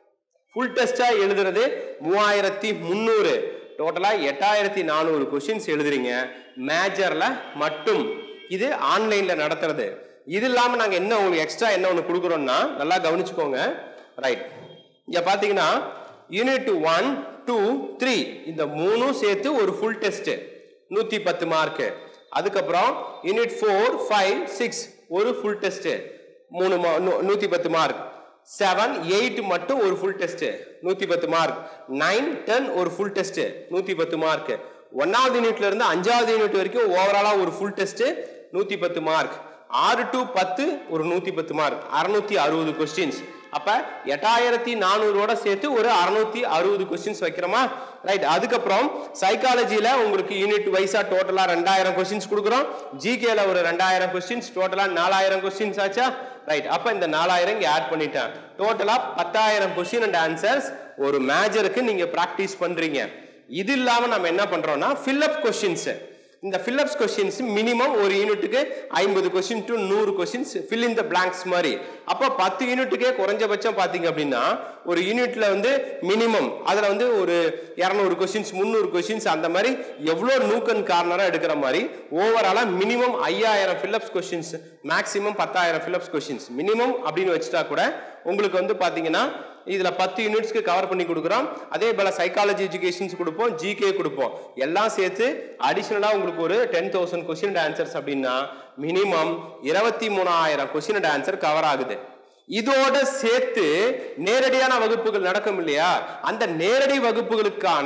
ஃபுல் டெஸ்டா எழுதுறது மூவாயிரத்தி முன்னூறு. டோட்டலா எட்டாயிரத்தி நானூறு क्वेश्चंस எழுதுறீங்க மேஜர்ல மட்டும். இது ஆன்லைன்ல நடத்துறது. இது இல்லாம நாங்க என்ன உங்களுக்கு எக்ஸ்ட்ரா என்ன ஒன்று கொடுக்குறோம்னா நல்லா கவனிச்சுக்கோங்க. ரைட். இங்க பாத்தீங்கன்னா யூனிட் ஒன் டூ த்ரீ இந்த மூணும் சேர்த்து ஒரு ஃபுல் டெஸ்ட் நூத்தி பத்து மார்க். அதுக்கப்புறம் யூனிட் ஃபோர் ஃபைவ் சிக்ஸ் ஒரு ஃபுல் டெஸ்ட் மூணு நூத்தி பத்து மார்க். செவன் எயிட் மட்டும் ஒரு ஃபுல் டெஸ்ட் நூத்தி பத்து மார்க். நைன் டென் ஒரு ஃபுல் டெஸ்ட் நூத்தி பத்து மார்க். ஒன்னாவது யூனிட்ல இருந்து அஞ்சாவது யூனிட் வரைக்கும் ஓவராலா ஒரு ஃபுல் டெஸ்ட் நூத்தி பத்து மார்க். ஆறு டு பத்து ஒரு நூத்தி பத்து மார்க், அறுநூத்தி அறுபது क्वेश्चंस. அப்ப எட்டாயிரத்தி நானூறோட சேர்த்து ஒரு அறுநூத்தி அறுபது क्वेश्चंस வைக்கிறோமா? ரைட். அதுக்கப்புறம் சைக்காலஜில உங்களுக்கு யூனிட் வைஸா டோட்டலா ரெண்டாயிரம் क्वेश्चंस கொடுக்குறோம். ஜிகேல ஒரு ரெண்டாயிரம் क्वेश्चंस, டோட்டலா நாலாயிரம் क्वेश्चंस ஆச்சா? ரைட். அப்ப இந்த நாலாயிரம் இங்க ஆட் பண்ணிட்டேன். டோட்டலா பத்தாயிரம் क्वेश्चन அண்ட் ஆன்சர்ஸ் ஒரு மேஜருக்கு நீங்க பிராக்டிஸ் பண்றீங்க. இது இல்லாம நம்ம என்ன பண்றோம்னா ஃபில் அப் क्वेश्चंस. இந்த ஃபில்லப்ஸ் கொஸ்டின்ஸ் மினிமம் ஒரு யூனிட்டுக்கு ஐம்பது கொஸ்டின் டு நூறு questions fill in the blanks மாதிரி. அப்போ பத்து யூனிட்டுக்கே குறைஞ்சபட்சம் பார்த்தீங்க அப்படின்னா ஒரு யூனிட்ல வந்து மினிமம் அதில் வந்து ஒரு இரநூறு கொஸ்டின்ஸ் முந்நூறு கொஸ்டின்ஸ் அந்த மாதிரி எவ்வளோ நூக் அண்ட் கார்னராக எடுக்கிற மாதிரி ஓவராலாக மினிமம் ஐயாயிரம் ஃபில்லப்ஸ் கொஸ்டின்ஸ் மேக்ஸிமம் பத்தாயிரம் ஃபில்லப்ஸ் கொஸ்டின்ஸ் மினிமம் அப்படின்னு வச்சுட்டா கூட உங்களுக்கு வந்து பார்த்தீங்கன்னா இதில் பத்து யூனிட்ஸ்க்கு கவர் பண்ணி கொடுக்குறோம். அதே போல் சைக்காலஜி எஜுகேஷன்ஸ் கொடுப்போம், ஜிகே கொடுப்போம். எல்லாம் சேர்த்து அடிஷ்னலாக உங்களுக்கு ஒரு டென் தௌசண்ட் கொஸ்டின் ஆன்சர்ஸ் அப்படின்னா மினிமம் இருபத்தி மூணாயிரம் கொஸ்டின் ஆன்சர் கவர் ஆகுது. இதோட சேர்த்து நேரடியான வகுப்புகள் நடக்கும் இல்லையா, அந்த நேரடி வகுப்புகளுக்கான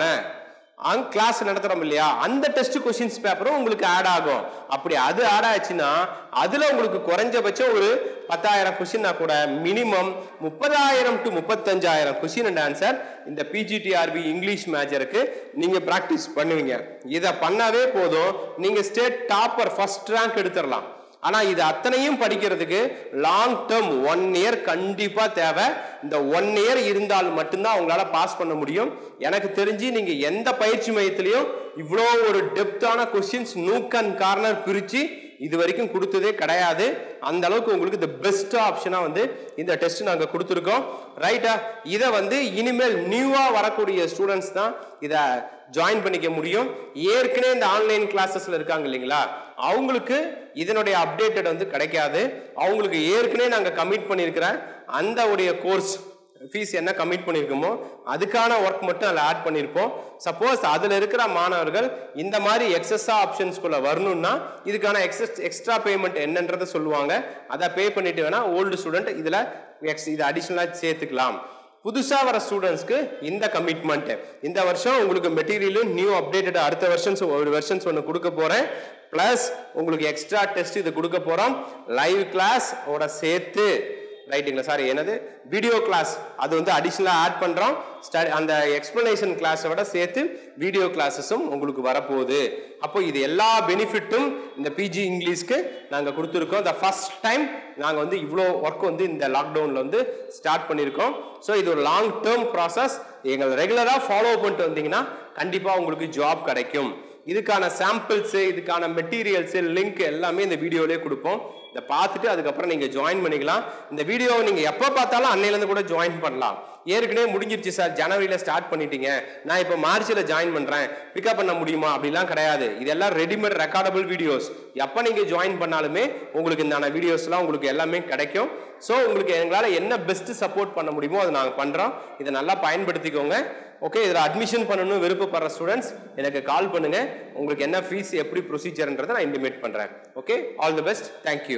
கிளாஸ் நடத்துறோம் இல்லையா, அந்த டெஸ்ட் கொஸ்டின்ஸ் பேப்பரும் உங்களுக்கு ஆட் ஆகும். அப்படி அது ஆட் ஆச்சுன்னா அதுல உங்களுக்கு குறைஞ்சபட்சம் ஒரு பத்தாயிரம் கொஸ்டின்னா கூட மினிமம் முப்பதாயிரம் டு முப்பத்தஞ்சாயிரம் கொஸ்டின் அண்ட் ஆன்சர் இந்த பிஜிடிஆர்பி இங்கிலீஷ் மேஜருக்கு நீங்க பிராக்டிஸ் பண்ணுவீங்க. இதை பண்ணாவே போதும், நீங்க ஸ்டேட் டாப்பர் ஃபர்ஸ்ட் ரேங்க் எடுத்துடலாம். ஆனா இது அத்தனையும் படிக்கிறதுக்கு லாங் டேர்ம் ஒன் இயர் கண்டிப்பா தேவை. இந்த ஒன் இயர் இருந்தால் மட்டும்தான் உங்களால பாஸ் பண்ண முடியும். எனக்கு தெரிஞ்சு நீங்க எந்த பயிற்சி மையத்திலையும் இவ்வளோ ஒரு டெப்தான கொஸ்டின்ஸ் நூக் அண்ட் கார்னர் பிரிச்சு இது வரைக்கும் கொடுத்ததே கிடையாது. அந்த அளவுக்கு உங்களுக்கு இந்த பெஸ்ட் ஆப்ஷனா வந்து இந்த டெஸ்ட் நாங்க கொடுத்துருக்கோம். ரைட்டா, இதை வந்து இனிமேல் நியூவா வரக்கூடிய ஸ்டூடெண்ட்ஸ் தான் இதை ஜாயின் பண்ணிக்க முடியும். ஏற்கனவே இந்த ஆன்லைன் கிளாஸஸ்ல இருக்காங்க இல்லைங்களா, அவங்களுக்கு இதனுடைய அப்டேட்டட் வந்து கிடைக்காது. அவங்களுக்கு ஏற்கனவே நாங்க கமிட் பண்ணியிருக்கிற அந்த உடைய கோர்ஸ் ஃபீஸ் என்ன கமிட் பண்ணியிருக்கோமோ அதுக்கான ஒர்க் மட்டும் அதில் ஆட் பண்ணியிருப்போம். சப்போஸ் அதில் இருக்கிற மாணவர்கள் இந்த மாதிரி எக்ஸஸ்ட்ரா ஆப்ஷன்ஸ்குள்ள வரணும்னா இதுக்கான எக்ஸஸ் எக்ஸ்ட்ரா பேமெண்ட் என்னன்றதை சொல்லுவாங்க. அதை பே பண்ணிட்டு வேணா ஓல்டு ஸ்டூடெண்ட் இதில் எக்ஸ் இது அடிஷ்னலாக சேர்த்துக்கலாம். புதுசா வர ஸ்டூடெண்ட்ஸ்க்கு இந்த கமிட்மெண்ட் இந்த வருஷம் உங்களுக்கு மெட்டீரியலும் நியூ அப்டேட்டட் அடுத்த வருஷன்ஸ் ஒரு வருஷன்ஸ் ஒன்று கொடுக்க போறேன். பிளஸ் உங்களுக்கு எக்ஸ்ட்ரா டெஸ்ட் இது கொடுக்க போறோம். லைவ் கிளாஸ் ஓட சேர்த்து ரைட்டுங்களா, சாரி என்னது வீடியோ கிளாஸ் அது வந்து அடிஷ்னலாக ஆட் பண்ணுறோம். ஸ்டடி அந்த எக்ஸ்பிளனேஷன் கிளாஸை விட சேர்த்து வீடியோ கிளாஸஸும் உங்களுக்கு வரப்போகுது. அப்போ இது எல்லா பெனிஃபிட்டும் இந்த பிஜி இங்கிலீஷ்க்கு நாங்கள் கொடுத்துருக்கோம். த ஃபர்ஸ்ட் டைம் நாங்கள் வந்து இவ்வளோ ஒர்க் வந்து இந்த லாக்டவுனில் வந்து ஸ்டார்ட் பண்ணியிருக்கோம். ஸோ இது ஒரு லாங் டேர்ம் ப்ராசஸ். எங்களை ரெகுலராக ஃபாலோ பண்ணிட்டு வந்தீங்கன்னா கண்டிப்பாக உங்களுக்கு ஜாப் கிடைக்கும். இதுக்கான சாம்பிள்ஸு இதுக்கான மெட்டீரியல்ஸு லிங்க் எல்லாமே இந்த வீடியோலேயே கொடுப்போம். இதை பார்த்துட்டு அதுக்கப்புறம் நீங்கள் ஜாயின் பண்ணிக்கலாம். இந்த வீடியோவை நீங்கள் எப்போ பார்த்தாலும் அன்னையிலேருந்து கூட ஜாயின் பண்ணலாம். ஏற்கனவே முடிஞ்சிருச்சு சார், ஜனவரியில் ஸ்டார்ட் பண்ணிட்டீங்க, நான் இப்போ மார்ச்சில் ஜாயின் பண்ணுறேன், பிக்கப் பண்ண முடியுமா அப்படிலாம் கிடையாது. இதெல்லாம் ரெடிமேட் ரெக்கார்டபிள் வீடியோஸ். எப்போ நீங்கள் ஜாயின் பண்ணாலுமே உங்களுக்கு இந்த வீடியோஸ்லாம் உங்களுக்கு எல்லாமே கிடைக்கும். ஸோ உங்களுக்கு எங்களால் என்ன பெஸ்ட் சப்போர்ட் பண்ண முடியுமோ அதை நாங்கள் பண்ணுறோம். இதை நல்லா பயன்படுத்திக்கோங்க. ஓகே, இதில் அட்மிஷன் பண்ணணும் விருப்பப்படுற ஸ்டூடெண்ட்ஸ் எனக்கு கால் பண்ணுங்க. உங்களுக்கு என்ன ஃபீஸ் எப்படி ப்ரொசீஜர்ன்றதை நான் இன்டிமேட் பண்ணுறேன். Okay, all the best, thank you.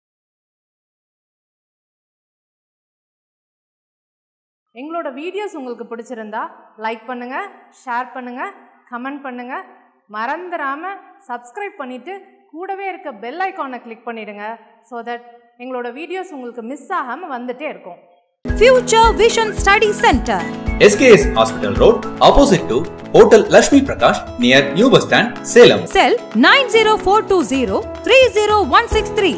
எங்களோட வீடியோஸ் உங்களுக்கு பிடிச்சிருந்தா லைக் பண்ணுங்க, ஷேர் பண்ணுங்க, கமெண்ட் பண்ணுங்க. மறந்துடாம சப்ஸ்கிரைப் பண்ணிட்டு கூடவே இருக்க பெல் ஐகானை கிளிக் பண்ணிடுங்க. ஸோ தட் எங்களோட வீடியோஸ் உங்களுக்கு மிஸ் ஆகாம வந்துட்டே இருக்கும். Future Vision Study Center, S K S Hospital Road, opposite to Hotel Lakshmi Prakash, near New Bus Stand, Salem. Cell nine zero four two zero three zero one six three.